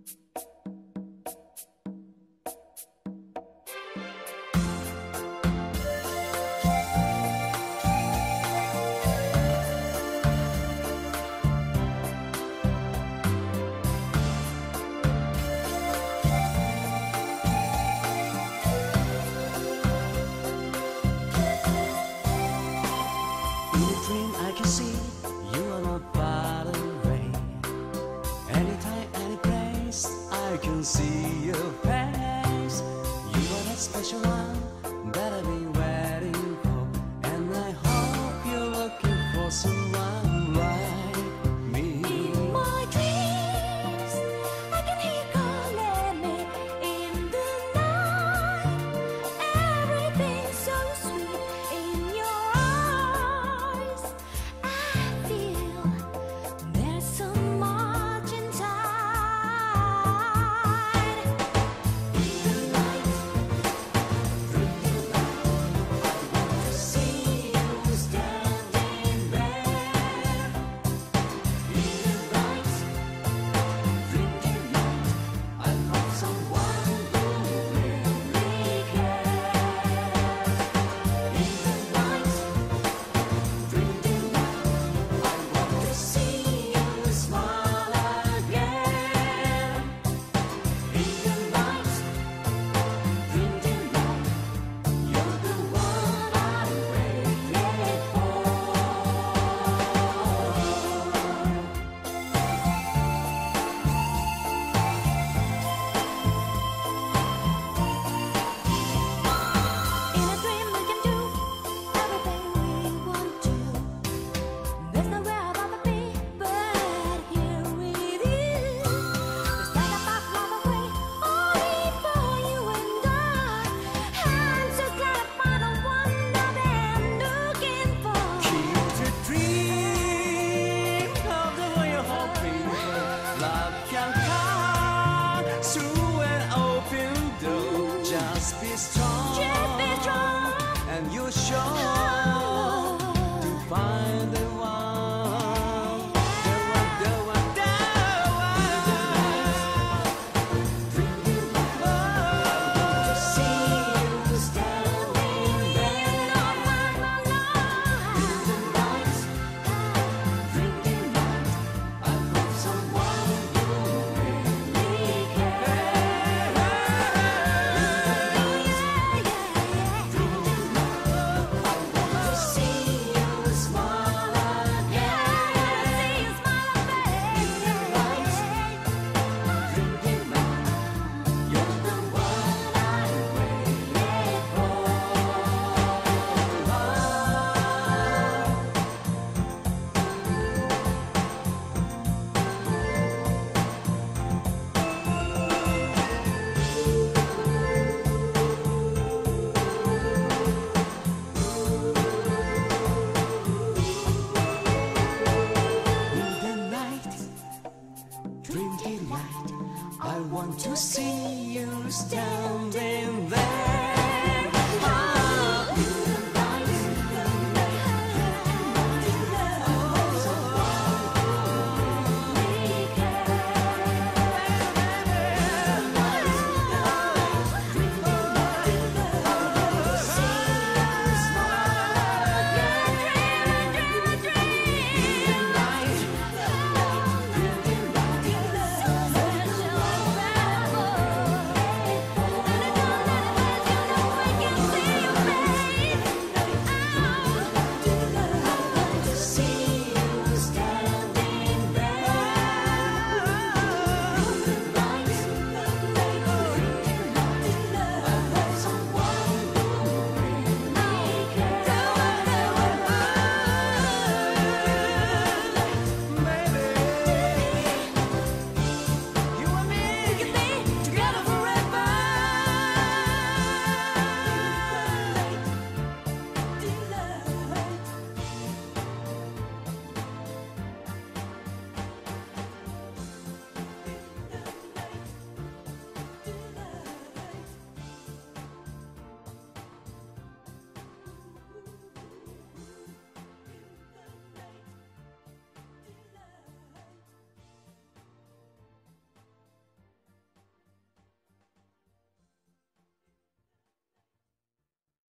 See your face. You are that special one that I've been waiting for, and I hope you're looking for someone like me. In my dreams, I can hear you calling me in the night. Everything's so sweet in your eyes. I feel there's so much inside. Be strong, and you're sure to find the one, the one, the one. To see you standing there in the night, in the night. I hope someone who really cares. I want to see you standing there.